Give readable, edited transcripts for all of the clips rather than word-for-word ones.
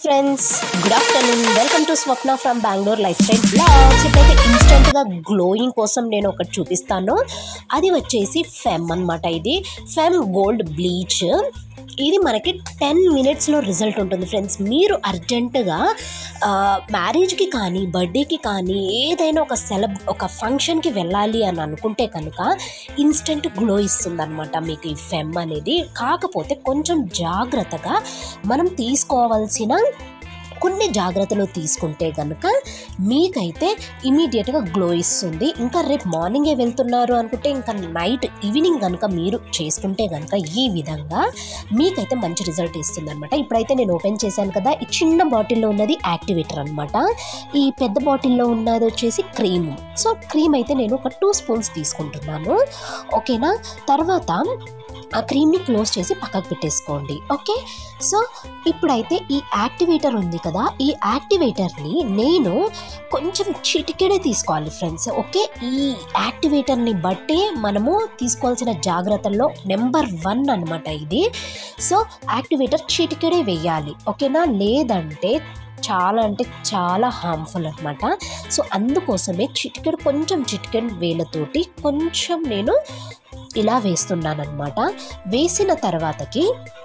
Friends, good afternoon. Welcome to Swapna from Bengaluru life style blogs. ఇప్పుడైతే ఇన్స్టెంట్గా glowing కోసం నేను ఒకటి చూపిస్తాను. అది వచ్చేసి ఫెమ్ అనమాట. ఇది ఫెమ్ గోల్డ్ బ్లీచ్. ఇది మనకి 10 minutesలో రిజల్ట్ ఉంటుంది ఫ్రెండ్స్. మీరు అర్జెంటుగా మ్యారేజ్కి కానీ బర్త్డేకి కానీ ఏదైనా ఒక ఫంక్షన్కి వెళ్ళాలి అని అనుకుంటే కనుక ఇన్స్టెంట్ గ్లో ఇస్తుంది అనమాట మీకు ఈ ఫెమ్ అనేది. కాకపోతే కొంచెం జాగ్రత్తగా మనం తీసుకోవాల్సిన కొన్ని జాగ్రత్తలు తీసుకుంటే కనుక మీకైతే ఇమీడియట్గా గ్లో ఇస్తుంది. ఇంకా రేపు మార్నింగే వెళ్తున్నారు అనుకుంటే ఇంకా ఈవినింగ్ కనుక మీరు చేసుకుంటే కనుక ఈ విధంగా మీకైతే మంచి రిజల్ట్ ఇస్తుంది అనమాట. ఇప్పుడైతే నేను ఓపెన్ చేశాను కదా, ఈ చిన్న బాటిల్లో ఉన్నది యాక్టివేటర్ అనమాట. ఈ పెద్ద బాటిల్లో ఉన్నది వచ్చేసి క్రీమ్. సో క్రీమ్ అయితే నేను ఒక 2 spoons తీసుకుంటున్నాను. ఓకేనా? తర్వాత ఆ క్రీమ్ని క్లోజ్ చేసి పక్కకు పెట్టేసుకోండి. ఓకే, సో ఇప్పుడైతే ఈ యాక్టివేటర్ ఉంది కదా, ఈ యాక్టివేటర్ని నేను కొంచెం చిటికెడే తీసుకోవాలి ఫ్రెండ్స్. ఓకే, ఈ యాక్టివేటర్ని బట్టే మనము తీసుకోవాల్సిన జాగ్రత్తల్లో నెంబర్ 1 అనమాట ఇది. సో యాక్టివేటర్ చిటికెడే వేయాలి. ఓకేనా? లేదంటే చాలా అంటే చాలా హార్మ్ఫుల్ అనమాట. సో అందుకోసమే చిటికెడు వేలతోటి కొంచెం నేను ఇలా వేస్తున్నాను అనమాట. వేసిన తర్వాతకి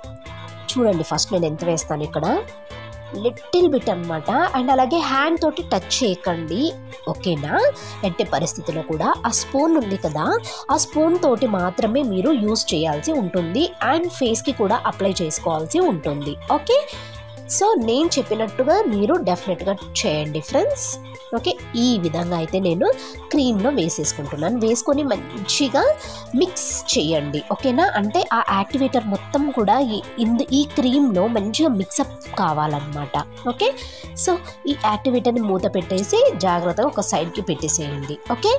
చూడండి, ఫస్ట్ నేను ఎంత వేస్తాను ఇక్కడ, లిటిల్ బిట్ అనమాట. అండ్ అలాగే హ్యాండ్ తోటి టచ్ చేయకండి. ఓకేనా? ఎట్టి పరిస్థితిలో కూడా ఆ స్పూన్ ఉంది కదా, ఆ స్పూన్ తోటి మాత్రమే మీరు యూస్ చేయాల్సి ఉంటుంది. అండ్ ఫేస్కి కూడా అప్లై చేసుకోవాల్సి ఉంటుంది. ఓకే, సో నేను చెప్పినట్టుగా మీరు డెఫినెట్గా చేయండి ఫ్రెండ్స్. ఓకే, ఈ విధంగా అయితే నేను క్రీమ్లో వేసేసుకుంటున్నాను. వేసుకొని మంచిగా మిక్స్ చేయండి. ఓకేనా? అంటే ఆ యాక్టివేటర్ మొత్తం కూడా ఈ క్రీమ్లో మంచిగా మిక్సప్ కావాలన్నమాట. ఓకే, సో ఈ యాక్టివేటర్ని మూత పెట్టేసి జాగ్రత్తగా ఒక సైడ్కి పెట్టేసేయండి. ఓకే,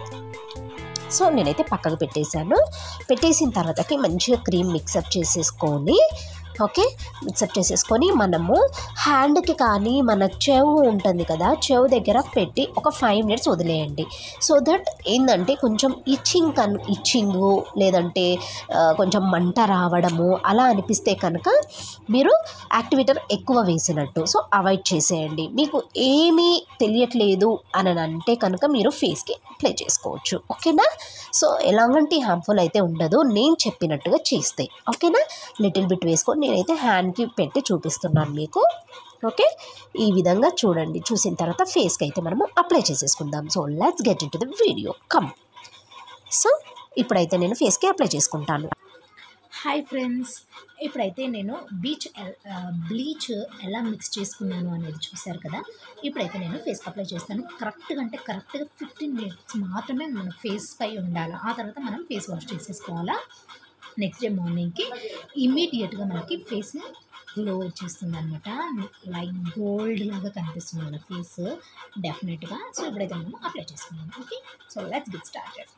సో నేనైతే పక్కకు పెట్టేసిన తర్వాతకి మంచిగా క్రీమ్ మిక్సప్ చేసేసుకొని, ఓకే, మిక్సప్ చేసేసుకొని మనము హ్యాండ్కి కానీ మన చెవు ఉంటుంది కదా, చెవు దగ్గర పెట్టి ఒక 5 minutes వదిలేయండి. సో దట్ ఏంటంటే కొంచెం ఇచ్చింగు లేదంటే కొంచెం మంట రావడము అలా అనిపిస్తే కనుక మీరు యాక్టివేటర్ ఎక్కువ వేసినట్టు. సో అవాయిడ్ చేసేయండి. మీకు ఏమీ తెలియట్లేదు అని అంటే కనుక మీరు ఫేస్కి అప్లై చేసుకోవచ్చు. ఓకేనా? సో ఎలాంటి హార్మ్ఫుల్ అయితే ఉండదు నేను చెప్పినట్టుగా చేస్తే. ఓకేనా? లిటిల్ బిట్ వేసుకొని నేనైతే హ్యాండ్కి పెట్టి చూపిస్తున్నాను మీకు. ఓకే, ఈ విధంగా చూడండి. చూసిన తర్వాత ఫేస్కి అయితే మనము అప్లై చేసేసుకుందాం. So let's get into the video. Come. So ఇప్పుడైతే నేను ఫేస్కి అప్లై చేసుకుంటాను. హాయ్ ఫ్రెండ్స్, ఇప్పుడైతే నేను బ్లీచ్ ఎలా మిక్స్ చేసుకున్నాను అనేది చూశారు కదా. ఇప్పుడైతే నేను ఫేస్కి అప్లై చేస్తాను. కరెక్ట్గా 15 minutes మాత్రమే మన ఫేస్ పై ఉండాలి. ఆ తర్వాత మనం ఫేస్ వాష్ చేసేసుకోవాలా. నెక్స్ట్ డే మార్నింగ్కి ఇమీడియట్గా మనకి ఫేస్ గ్లో వచ్చేస్తుంది అనమాట. లైక్ గోల్డ్ లాగా కనిపిస్తుంది మన ఫేస్ డెఫినెట్గా. సో ఇప్పుడైతే మనం అప్లై చేసుకున్నాం. Okay, so let's get started.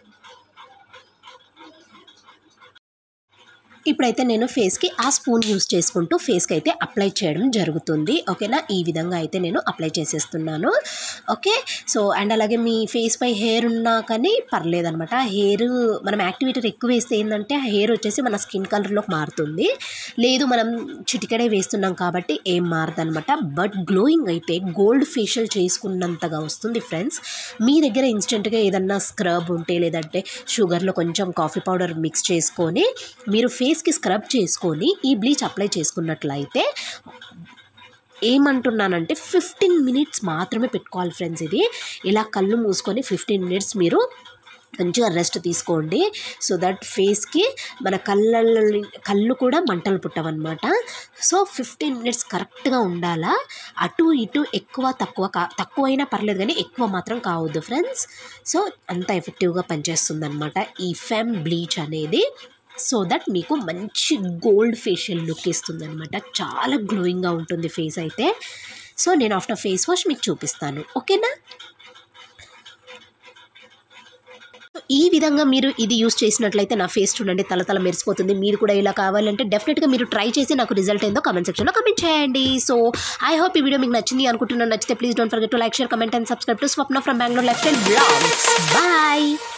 ఇప్పుడైతే నేను ఫేస్కి ఆ స్పూన్ యూస్ చేసుకుంటూ ఫేస్కి అయితే అప్లై చేయడం జరుగుతుంది. ఓకేనా? ఈ విధంగా అయితే నేను అప్లై చేసేస్తున్నాను. ఓకే, సో అండ్ అలాగే మీ ఫేస్ పై హెయిర్ ఉన్నా కానీ పర్లేదనమాట. హెయిర్ మనం యాక్టివేటర్ ఎక్కువ వేస్తే ఏంటంటే ఆ హెయిర్ వచ్చేసి మన స్కిన్ కలర్లోకి మారుతుంది. లేదు మనం చిటికడే వేస్తున్నాం కాబట్టి ఏం మారదనమాట. బట్ గ్లోయింగ్ అయితే గోల్డ్ ఫేషియల్ చేసుకున్నంతగా వస్తుంది ఫ్రెండ్స్. మీ దగ్గర ఇన్స్టెంట్గా ఏదన్నా స్క్రబ్ ఉంటే లేదంటే షుగర్లో కొంచెం కాఫీ పౌడర్ మిక్స్ చేసుకొని మీరు ఫేస్కి స్క్రబ్ చేసుకొని ఈ బ్లీచ్ అప్లై చేసుకున్నట్లయితే ఏమంటున్నానంటే 15 minutes మాత్రమే పెట్టుకోవాలి ఫ్రెండ్స్. ఇది ఇలా కళ్ళు మూసుకొని 15 minutes మీరు మంచిగా రెస్ట్ తీసుకోండి. సో దట్ ఫేస్కి మన కళ్ళు కూడా మంటలు పుట్టవన్నమాట. సో 15 minutes కరెక్ట్గా ఉండాలా. అటు ఇటు తక్కువైనా పర్లేదు కానీ ఎక్కువ మాత్రం కావద్దు ఫ్రెండ్స్. సో అంత ఎఫెక్టివ్గా పనిచేస్తుంది అనమాట ఈ ఫెమ్ బ్లీచ్ అనేది. సో దట్ మీకు మంచి గోల్డ్ ఫేషియల్ లుక్ ఇస్తుంది అనమాట. చాలా గ్లోయింగ్గా ఉంటుంది ఫేస్ అయితే. సో నేను ఆఫ్టర్ ఫేస్ వాష్ మీకు చూపిస్తాను. ఓకేనా? ఈ విధంగా మీరు ఇది యూస్ చేసినట్లయితే నా ఫేస్ చూడండి తల మెరిసిపోతుంది. మీరు కూడా ఇలా కావాలంటే డెఫినెట్గా మీరు ట్రై చేసి నాకు రిజల్ట్ ఏందో కమెంట్ సెక్షన్లో కమెంట్ చేయండి. సో ఐ హోప్ ఈ వీడియో మీకు నచ్చింది అనుకుంటున్నాను. నచ్చితే please don't forget to like, share, comment and subscribe to Swapna from Bengaluru life style blogs. Bye.